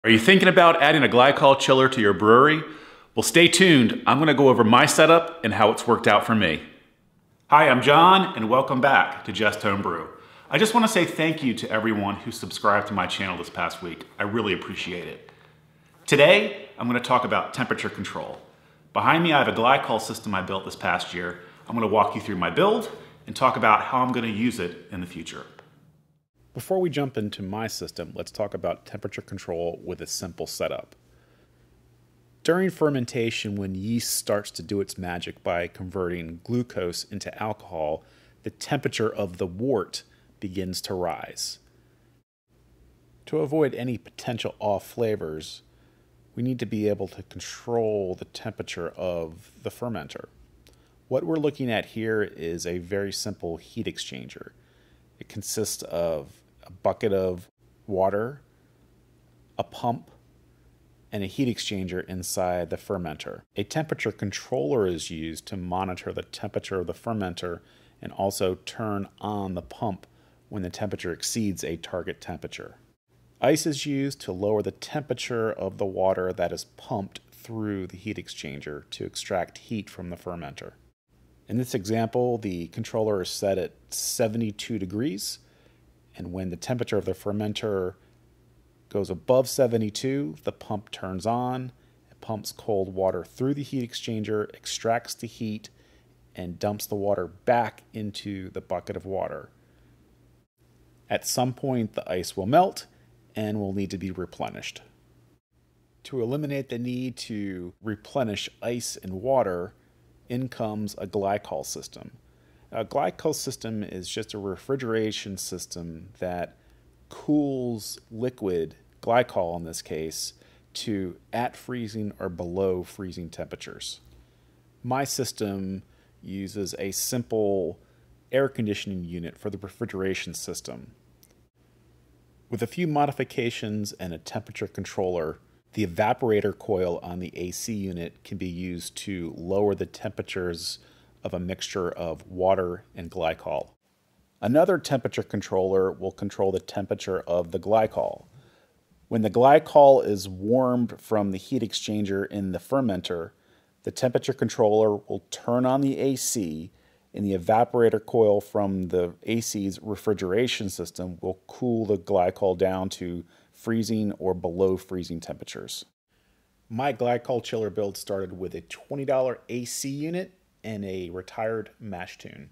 Are you thinking about adding a glycol chiller to your brewery? Well, stay tuned. I'm going to go over my setup and how it's worked out for me. Hi, I'm John, and welcome back to Just Home Brew. I just want to say thank you to everyone who subscribed to my channel this past week. I really appreciate it. Today, I'm going to talk about temperature control. Behind me, I have a glycol system I built this past year. I'm going to walk you through my build and talk about how I'm going to use it in the future. Before we jump into my system, let's talk about temperature control with a simple setup. During fermentation, when yeast starts to do its magic by converting glucose into alcohol, the temperature of the wort begins to rise. To avoid any potential off flavors, we need to be able to control the temperature of the fermenter. What we're looking at here is a very simple heat exchanger. It consists of a bucket of water, a pump, and a heat exchanger inside the fermenter. A temperature controller is used to monitor the temperature of the fermenter and also turn on the pump when the temperature exceeds a target temperature. Ice is used to lower the temperature of the water that is pumped through the heat exchanger to extract heat from the fermenter. In this example, the controller is set at 72 degrees, and when the temperature of the fermenter goes above 72, the pump turns on, it pumps cold water through the heat exchanger, extracts the heat, and dumps the water back into the bucket of water. At some point, the ice will melt and will need to be replenished. To eliminate the need to replenish ice and water, in comes a glycol system. A glycol system is just a refrigeration system that cools liquid, glycol in this case, to at freezing or below freezing temperatures. My system uses a simple air conditioning unit for the refrigeration system. With a few modifications and a temperature controller, the evaporator coil on the AC unit can be used to lower the temperatures of a mixture of water and glycol. Another temperature controller will control the temperature of the glycol. When the glycol is warmed from the heat exchanger in the fermenter, the temperature controller will turn on the AC, and the evaporator coil from the AC's refrigeration system will cool the glycol down to freezing or below freezing temperatures. My glycol chiller build started with a $20 AC unit and a retired mash tun.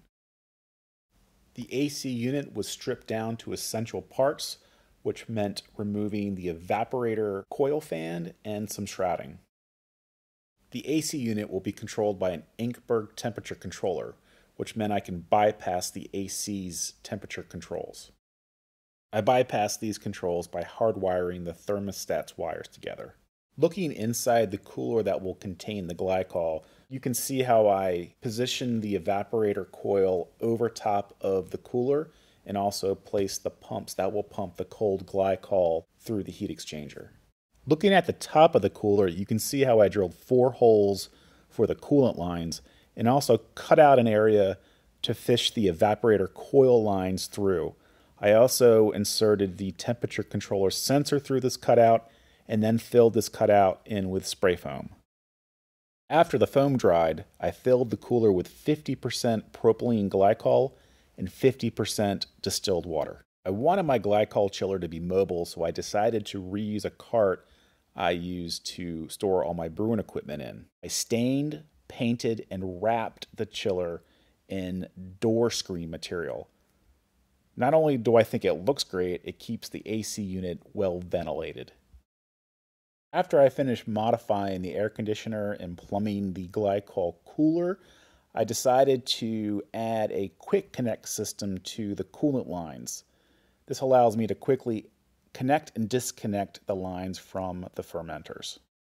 The AC unit was stripped down to essential parts, which meant removing the evaporator coil fan and some shrouding. The AC unit will be controlled by an Inkbirds temperature controller, which meant I can bypass the AC's temperature controls. I bypass these controls by hardwiring the thermostat's wires together. Looking inside the cooler that will contain the glycol, you can see how I position the evaporator coil over top of the cooler and also place the pumps that will pump the cold glycol through the heat exchanger. Looking at the top of the cooler, you can see how I drilled 4 holes for the coolant lines and also cut out an area to fish the evaporator coil lines through. I also inserted the temperature controller sensor through this cutout and then filled this cutout in with spray foam. After the foam dried, I filled the cooler with 50% propylene glycol and 50% distilled water. I wanted my glycol chiller to be mobile, so I decided to reuse a cart I used to store all my brewing equipment in. I stained, painted, and wrapped the chiller in door screen material. Not only do I think it looks great, it keeps the AC unit well ventilated. After I finished modifying the air conditioner and plumbing the glycol cooler, I decided to add a quick connect system to the coolant lines. This allows me to quickly connect and disconnect the lines from the fermenters.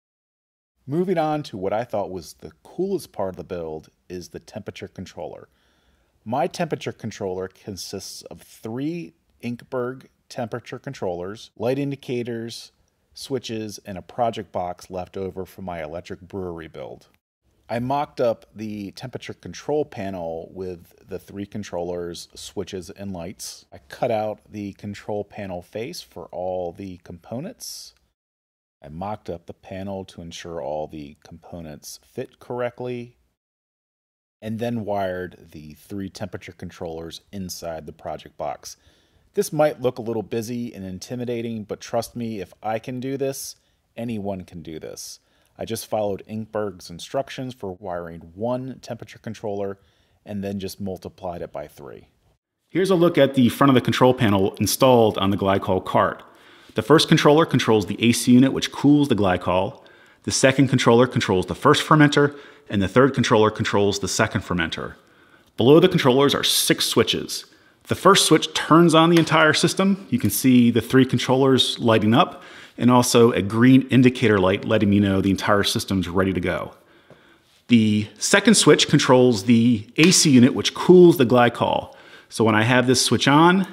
Moving on to what I thought was the coolest part of the build is the temperature controller. My temperature controller consists of 3 Inkbirds temperature controllers, light indicators, switches, and a project box left over from my electric brewery build. I mocked up the temperature control panel with the 3 controllers, switches, and lights. I cut out the control panel face for all the components. I mocked up the panel to ensure all the components fit correctly, and then wired the 3 temperature controllers inside the project box. This might look a little busy and intimidating, but trust me, if I can do this, anyone can do this. I just followed Inkbirds instructions for wiring 1 temperature controller and then just multiplied it by 3. Here's a look at the front of the control panel installed on the Glycol cart. The first controller controls the AC unit, which cools the Glycol. The second controller controls the first fermenter, and the third controller controls the second fermenter. Below the controllers are 6 switches. The first switch turns on the entire system. You can see the 3 controllers lighting up, and also a green indicator light letting me know the entire system's ready to go. The second switch controls the AC unit, which cools the Glycol. So when I have this switch on,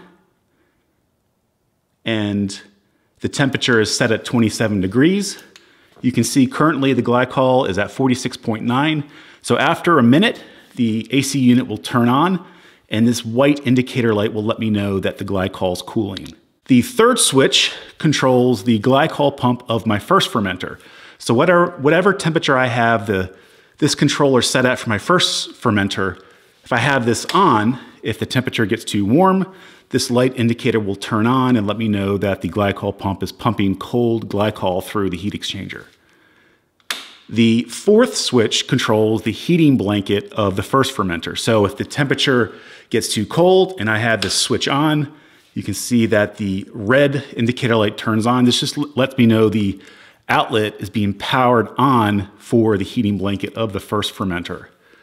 and the temperature is set at 27 degrees, you can see currently the Glycol is at 46.9. So after a minute, the AC unit will turn on, and this white indicator light will let me know that the Glycol is cooling. The third switch controls the Glycol pump of my first fermenter. So whatever temperature I have this controller set at for my first fermenter, if I have this on, if the temperature gets too warm, this light indicator will turn on and let me know that the Glycol pump is pumping cold Glycol through the heat exchanger. The fourth switch controls the heating blanket of the first fermenter. So if the temperature gets too cold and I have this switch on, you can see that the red indicator light turns on. This just lets me know the outlet is being powered on for the heating blanket of the first fermenter.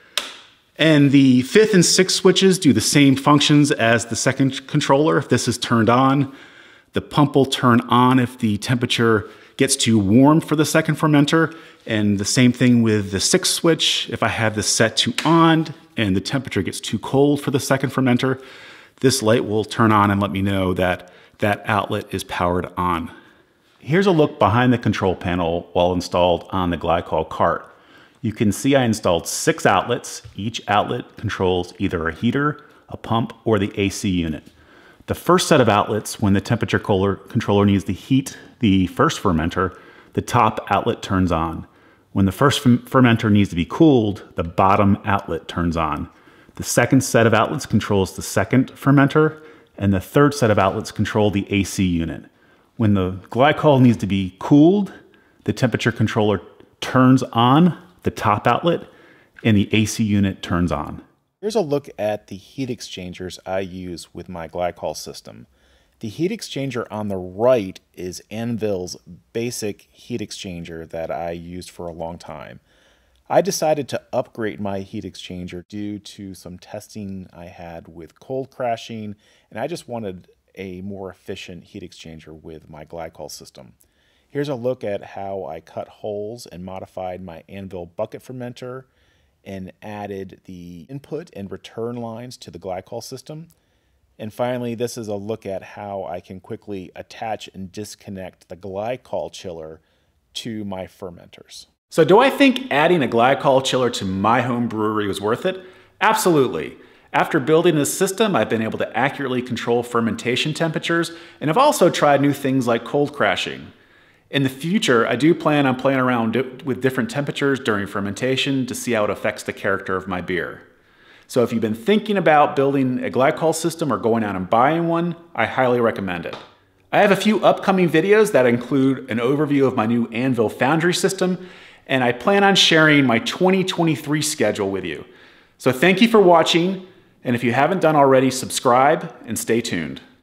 And the fifth and sixth switches do the same functions as the second controller. If this is turned on, the pump will turn on if the temperature gets too warm for the second fermenter. And the same thing with the sixth switch. If I have this set to on and the temperature gets too cold for the second fermenter, this light will turn on and let me know that that outlet is powered on. Here's a look behind the control panel while installed on the Glycol cart. You can see I installed 6 outlets. Each outlet controls either a heater, a pump, or the AC unit. The first set of outlets, when the temperature controller needs to heat the first fermenter, the top outlet turns on. When the first fermenter needs to be cooled, the bottom outlet turns on. The second set of outlets controls the second fermenter, and the third set of outlets control the AC unit. When the Glycol needs to be cooled, the temperature controller turns on the top outlet, and the AC unit turns on. Here's a look at the heat exchangers I use with my Glycol system. The heat exchanger on the right is Anvil's basic heat exchanger that I used for a long time. I decided to upgrade my heat exchanger due to some testing I had with cold crashing, and I just wanted a more efficient heat exchanger with my Glycol system. Here's a look at how I cut holes and modified my Anvil bucket fermenter and added the input and return lines to the Glycol system. And finally, this is a look at how I can quickly attach and disconnect the Glycol chiller to my fermenters. So do I think adding a Glycol chiller to my home brewery was worth it? Absolutely. After building this system, I've been able to accurately control fermentation temperatures, and I've also tried new things like cold crashing. In the future, I do plan on playing around with different temperatures during fermentation to see how it affects the character of my beer. So if you've been thinking about building a Glycol system or going out and buying one, I highly recommend it. I have a few upcoming videos that include an overview of my new Anvil Foundry system, and I plan on sharing my 2023 schedule with you. So thank you for watching, and if you haven't done already, subscribe and stay tuned.